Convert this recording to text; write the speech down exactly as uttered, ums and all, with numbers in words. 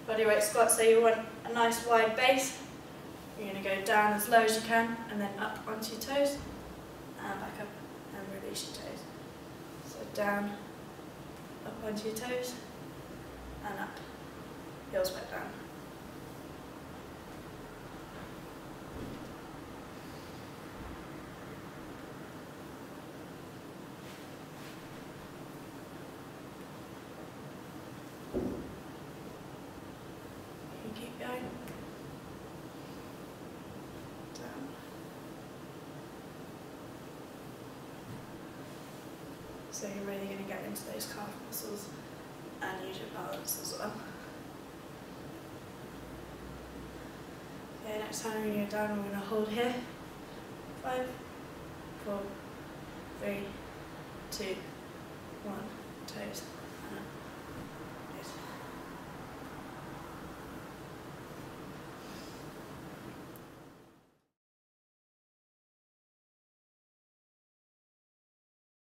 bodyweight squat, so you want a nice wide base. You're going to go down as low as you can and then up onto your toes and back up and release your toes. So down, up onto your toes and up, heels back down. You keep going. Down. So you're really going to get into those calf muscles and use your balance as well. Okay, next time when you're down, we're going to hold here. Five, four, three, two, one, toes.